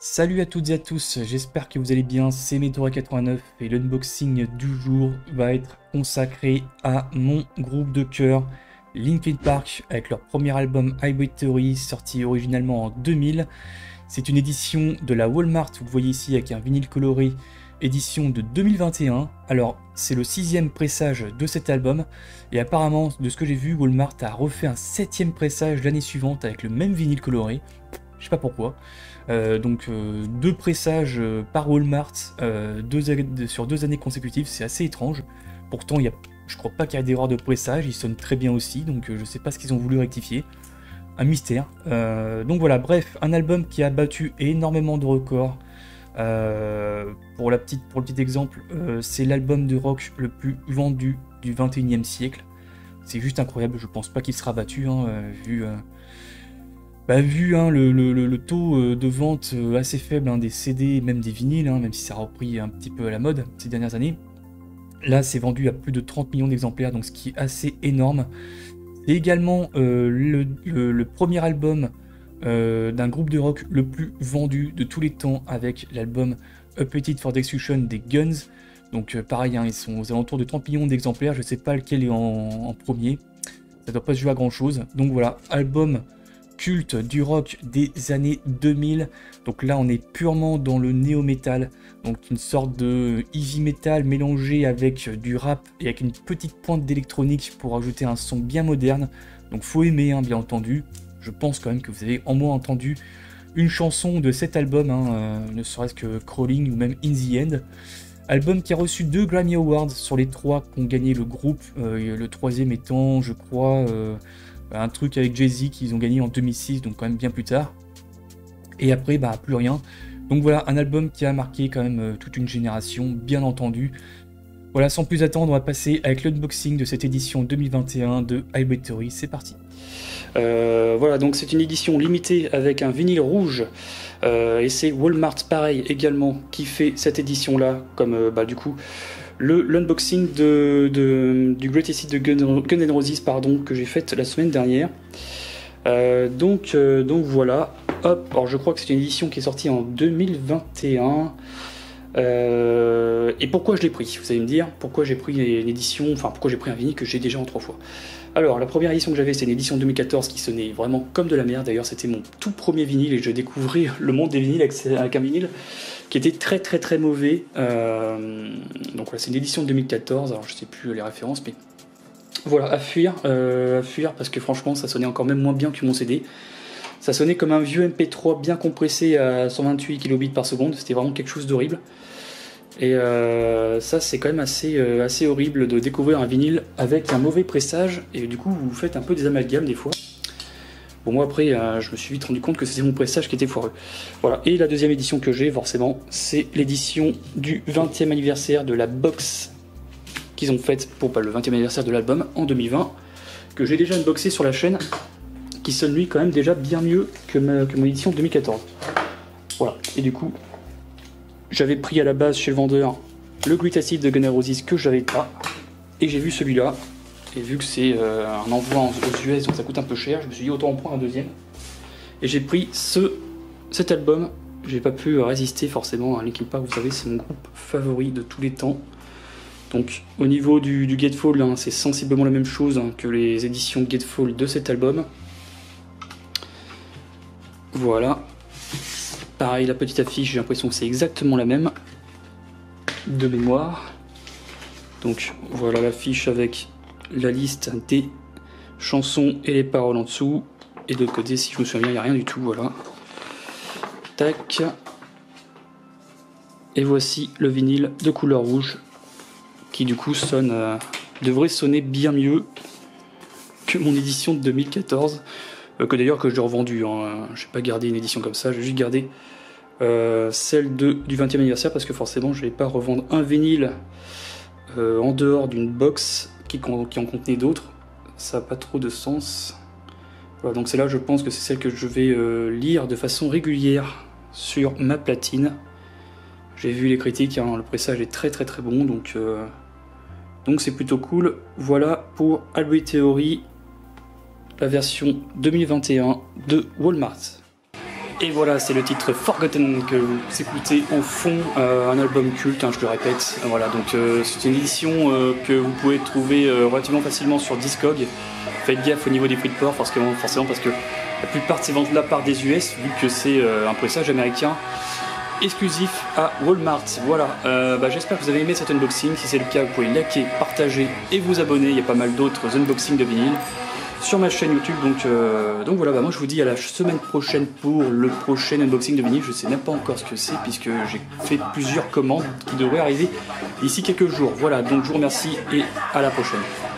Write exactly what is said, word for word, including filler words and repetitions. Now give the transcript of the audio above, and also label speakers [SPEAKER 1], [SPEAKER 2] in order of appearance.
[SPEAKER 1] Salut à toutes et à tous, j'espère que vous allez bien, c'est Metora quatre-vingt-neuf et l'unboxing du jour va être consacré à mon groupe de cœur Linkin Park avec leur premier album Hybrid Theory sorti originalement en deux mille. C'est une édition de la Walmart, vous le voyez ici avec un vinyle coloré, édition de deux mille vingt et un. Alors c'est le sixième pressage de cet album et apparemment de ce que j'ai vu, Walmart a refait un septième pressage l'année suivante avec le même vinyle coloré. Je sais pas pourquoi. Euh, donc euh, deux pressages euh, par Walmart euh, deux, sur deux années consécutives, c'est assez étrange. Pourtant, il y a, je crois pas qu'il y a d'erreur de pressage, ils sonnent très bien aussi, donc euh, je sais pas ce qu'ils ont voulu rectifier. Un mystère. Euh, donc voilà, bref, un album qui a battu énormément de records. Euh, pour, la petite, pour le petit exemple, euh, c'est l'album de rock le plus vendu du vingt et unième siècle. C'est juste incroyable, je pense pas qu'il sera battu, hein, euh, vu... Euh, Bah, vu hein, le, le, le, le taux de vente assez faible hein, des C D, même des vinyles, hein, même si ça a repris un petit peu à la mode ces dernières années, là c'est vendu à plus de trente millions d'exemplaires, donc ce qui est assez énorme. C'est également euh, le, le, le premier album euh, d'un groupe de rock le plus vendu de tous les temps, avec l'album Appetite for Destruction des Guns. Donc euh, pareil, hein, ils sont aux alentours de trente millions d'exemplaires, je sais pas lequel est en, en premier, ça doit pas se jouer à grand chose. Donc voilà, album culte du rock des années deux mille. Donc là on est purement dans le néo-metal, donc une sorte de heavy metal mélangé avec du rap et avec une petite pointe d'électronique pour ajouter un son bien moderne. Donc faut aimer hein, bien entendu. Je pense quand même que vous avez en moins entendu une chanson de cet album, hein, euh, ne serait-ce que Crawling ou même In the End. Album qui a reçu deux Grammy Awards sur les trois qu'ont gagné le groupe, euh, le troisième étant je crois euh, un truc avec Jay-Z qu'ils ont gagné en deux mille six, donc quand même bien plus tard. Et après, bah plus rien. Donc voilà, un album qui a marqué quand même euh, toute une génération, bien entendu. Voilà, sans plus attendre, on va passer avec l'unboxing de cette édition deux mille vingt et un de Hybrid Theory. C'est parti. Euh, voilà, donc c'est une édition limitée avec un vinyle rouge. Euh, et c'est Walmart, pareil, également, qui fait cette édition-là, comme euh, bah du coup... l'unboxing de, de, du Greatest Hits de Gun, Gun N' Roses pardon, que j'ai fait la semaine dernière. Euh, donc, euh, donc voilà, hop, alors je crois que c'est une édition qui est sortie en deux mille vingt et un. Euh, et pourquoi je l'ai pris? Vous allez me dire, pourquoi j'ai pris une édition, enfin pourquoi j'ai pris un vinyle que j'ai déjà en trois fois. Alors la première édition que j'avais, c'est une édition deux mille quatorze qui sonnait vraiment comme de la merde. D'ailleurs c'était mon tout premier vinyle et je découvrais le monde des vinyles avec, avec un vinyle qui était très très très mauvais. Euh, donc voilà, c'est une édition de deux mille quatorze, alors je sais plus les références, mais voilà, à fuir, euh, à fuir parce que franchement ça sonnait encore même moins bien que mon C D. Ça sonnait comme un vieux M P trois bien compressé à cent vingt-huit kilobits par seconde, c'était vraiment quelque chose d'horrible. Et euh, ça c'est quand même assez, euh, assez horrible de découvrir un vinyle avec un mauvais pressage, et du coup vous faites un peu des amalgames des fois. Bon, moi après, euh, je me suis vite rendu compte que c'était mon pressage qui était foireux. Voilà, et la deuxième édition que j'ai, forcément, c'est l'édition du vingtième anniversaire de la box qu'ils ont faite pour bah, le vingtième anniversaire de l'album en deux mille vingt, que j'ai déjà unboxé sur la chaîne, qui sonne lui quand même déjà bien mieux que, ma, que mon édition deux mille quatorze. Voilà, et du coup, j'avais pris à la base chez le vendeur le Greatest Hits de Gun N' Roses que j'avais pas, et j'ai vu celui-là. Et vu que c'est euh, un envoi aux U S, donc ça coûte un peu cher, je me suis dit autant en prendre un deuxième. Et j'ai pris ce, cet album. J'ai pas pu résister forcément à Linkin Park, vous savez, c'est mon groupe favori de tous les temps. Donc au niveau du, du Gatefold, hein, c'est sensiblement la même chose hein, que les éditions Gatefold de cet album. Voilà. Pareil, la petite affiche, j'ai l'impression que c'est exactement la même de mémoire. Donc voilà l'affiche avec la liste des chansons et les paroles en dessous, et de l'autre côté, si je me souviens bien, il n'y a rien du tout. Voilà, tac, et voici le vinyle de couleur rouge qui du coup sonne euh, devrait sonner bien mieux que mon édition de deux mille quatorze, euh, que d'ailleurs que j'ai revendu hein. Je n'ai pas gardé une édition comme ça, j'ai juste gardé euh, celle de, du vingtième anniversaire, parce que forcément je ne vais pas revendre un vinyle euh, en dehors d'une box Qui, qui en contenait d'autres, ça n'a pas trop de sens. Voilà, donc c'est là, je pense que c'est celle que je vais euh, lire de façon régulière sur ma platine. J'ai vu les critiques, hein, le pressage est très très très bon, donc euh, donc c'est plutôt cool. Voilà pour Hybrid Theory, la version deux mille vingt et un de Walmart. Et voilà, c'est le titre Forgotten que vous écoutez au fond, euh, un album culte, hein, je le répète. Voilà, donc euh, c'est une édition euh, que vous pouvez trouver euh, relativement facilement sur Discog. Faites gaffe au niveau des prix de port, parce que, forcément parce que la plupart de ces ventes-là partent des U S, vu que c'est euh, un pressage américain exclusif à Walmart. Voilà, euh, bah, j'espère que vous avez aimé cet unboxing. Si c'est le cas, vous pouvez liker, partager et vous abonner. Il y a pas mal d'autres unboxings de vinyle sur ma chaîne YouTube. Donc, euh, donc voilà, bah, moi je vous dis à la semaine prochaine pour le prochain unboxing de vinyle. Je sais même pas encore ce que c'est, puisque j'ai fait plusieurs commandes qui devraient arriver d'ici quelques jours. Voilà, donc je vous remercie et à la prochaine.